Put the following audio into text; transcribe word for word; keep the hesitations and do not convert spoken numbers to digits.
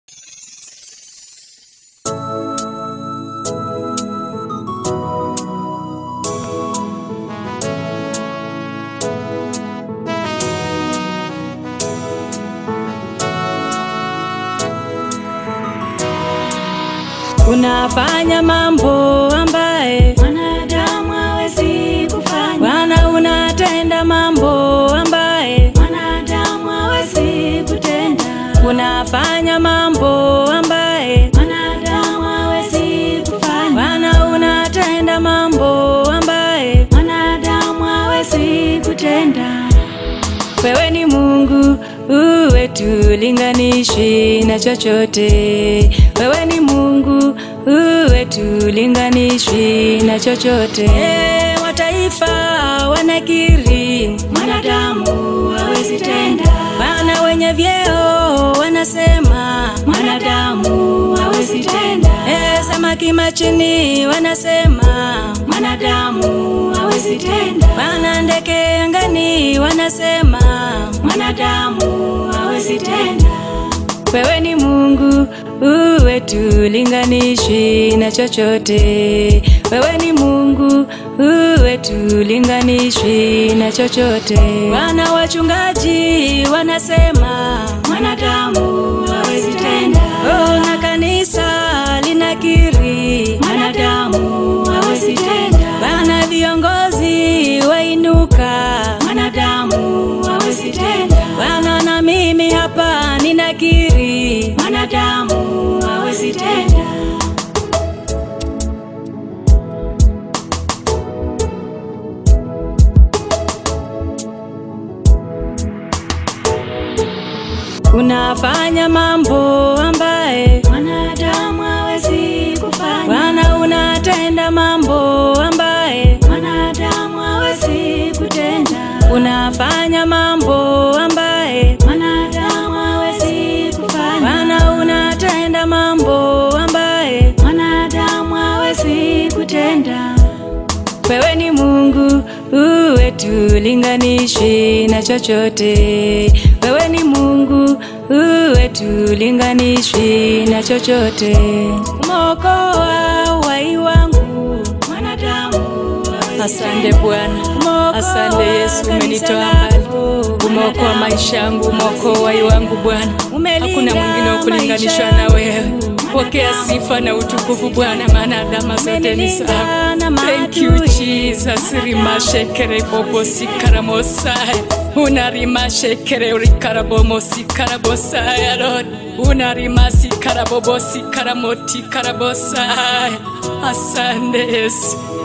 Unafanya mambo ambaye mwanadamu hawezi kufanya. Bwana, unatenda mambo ambaye mwanadamu hawezi kutenda. Unafanya mambo ambaye mwanadamu hawezi kufanya. Bwana, unatenda mambo ambaye mwanadamu hawezi kutenda. Wewe ni Mungu, uwe tulinganishi na chochote. Wewe ni Mungu, uwe tulinganishi na chochote. E, mataifa wanakiri mwanadamu hawezi tenda. Bwana, wenye vyeo wanasema mwanadamu hawezi tenda. E, samaki machini wanasema mwanadamu hawezi tenda. Bwana, ndege angani wanasema mwanadamu hawezi tenda. Wewe ni Mungu, uwe tulinganishi na chochote. Wewe ni Mungu, uwe tulinganishi na chochote. Wana wachungaji wanasema mwanadamu hawezi tenda. Oh, na kanisa linakiri mwanadamu hawezi tenda. Bwana, viongozi wainuka mwanadamu hawezi tenda. Bwana, na mimi hapa ninakiri mwanadamu hawezi tenda. Unafanya mambo ambaye mwanadamu hawezi kufanya. Bwana, unatenda mambo ambaye mwanadamu hawezi kutenda. Unafanya mambo ambaye mwanadamu hawezi kufanya. Bwana, unatenda mambo ambaye mwanadamu hawezi kutenda. Wewe ni Mungu, uwe tulinganishi na chochote. Wewe ni Mungu, uwe tulinganishi na chochote. Umeokoa uhai wangu mwanadamu hawezi. Asante Bwana, asante Yesu, umenitoa mbali, umeokoa maisha yangu, umeokoa uhai wangu Bwana. Hakuna mwingine wa kulinganishwa na wewe. Pokea sifa na utukufu Bwana, maana adama zote ni zako. Thank you Jesus. Rimashekere bobo sikaramosai. Unarimashekere urikarabomo sikarabosai Lord. Unarimasi karabobo sikaramoti karabosai. Asante Yesu.